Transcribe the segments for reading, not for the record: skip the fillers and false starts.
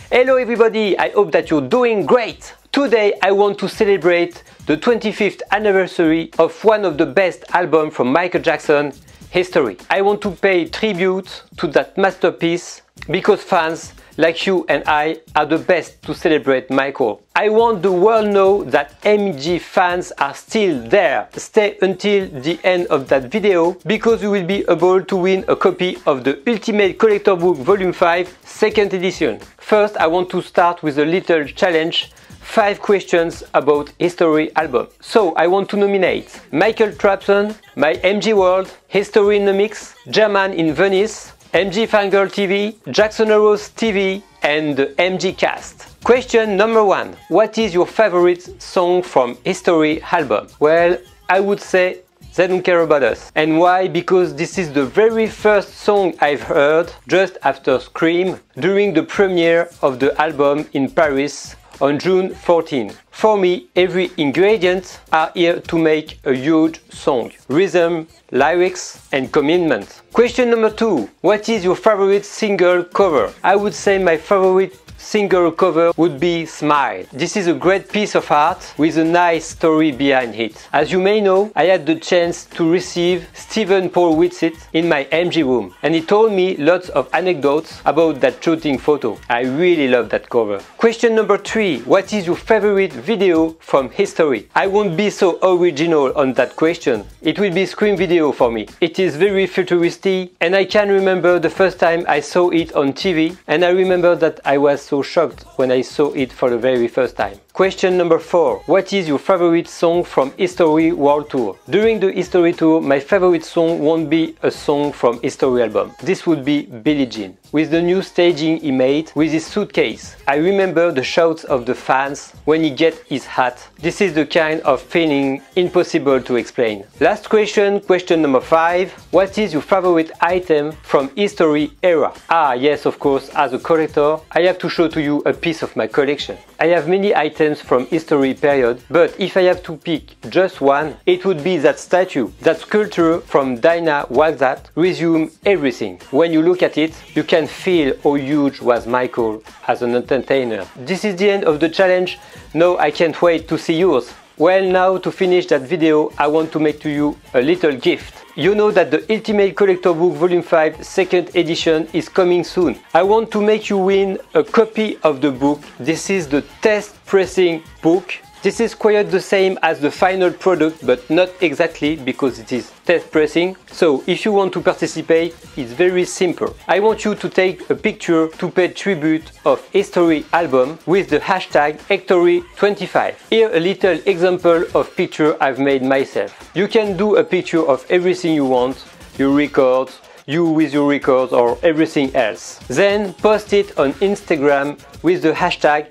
Hello everybody, I hope that you're doing great! Today I want to celebrate the 25th anniversary of one of the best albums from Michael Jackson, History. I want to pay tribute to that masterpiece because fans like you and I are the best to celebrate Michael. I want the world to know that MG fans are still there. Stay until the end of that video because you will be able to win a copy of the Ultimate Collector Book Volume 5 2nd edition. First, I want to start with a little challenge. 5 questions about History album. So I want to nominate Michael Trapson, My MG World, History in the Mix, German in Venice, MG Fangirl TV, Jackson Heroes TV and the MG Cast. Question number 1. What is your favorite song from History album? Well, I would say They Don't Care About Us. And why? Because this is the very first song I've heard just after Scream during the premiere of the album in Paris on June 14. For me, every ingredient are here to make a huge song. Rhythm, lyrics and commitment. Question number 2. What is your favorite single cover? I would say my favorite single cover would be Smile. This is a great piece of art with a nice story behind it. As you may know, I had the chance to receive Stephen Paul Whitsitt in my MG room and he told me lots of anecdotes about that shooting photo. I really love that cover. Question number 3. What is your favorite video from History? I won't be so original on that question. It will be Scream video for me. It is very futuristic and I can remember the first time I saw it on TV and I remember that I was so shocked when I saw it for the very first time. Question number 4. What is your favorite song from History World Tour? During the History Tour, my favorite song won't be a song from History album. This would be Billie Jean. With the new staging he made with his suitcase. I remember the shouts of the fans when he get his hat. This is the kind of feeling impossible to explain. Last question, question number 5. What is your favorite item from History era? Ah yes, of course, as a collector, I have to show to you a piece of my collection. I have many items from History period, but if I have to pick just one, it would be that statue. That sculpture from Dinah Wagstaff resume everything. When you look at it, you can feel how huge was Michael as an entertainer. This is the end of the challenge. Now I can't wait to see yours. Well, now to finish that video, I want to make to you a little gift. You know that the Ultimate Collector Book Volume 5 2nd edition is coming soon. I want to make you win a copy of the book. This is the test pressing book. This is quite the same as the final product, but not exactly because it is test pressing. So if you want to participate, it's very simple. I want you to take a picture to pay tribute of History album with the hashtag History25. Here a little example of picture I've made myself. You can do a picture of everything you want, your records, you with your records or everything else. Then post it on Instagram with the hashtag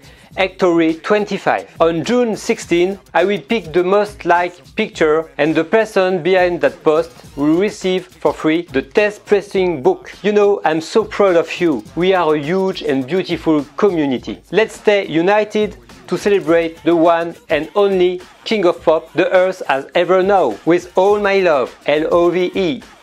History25. On June 16, I will pick the most liked picture and the person behind that post will receive for free the test pressing book. You know, I'm so proud of you. We are a huge and beautiful community. Let's stay united to celebrate the one and only King of Pop the Earth has ever known. With all my love, Love.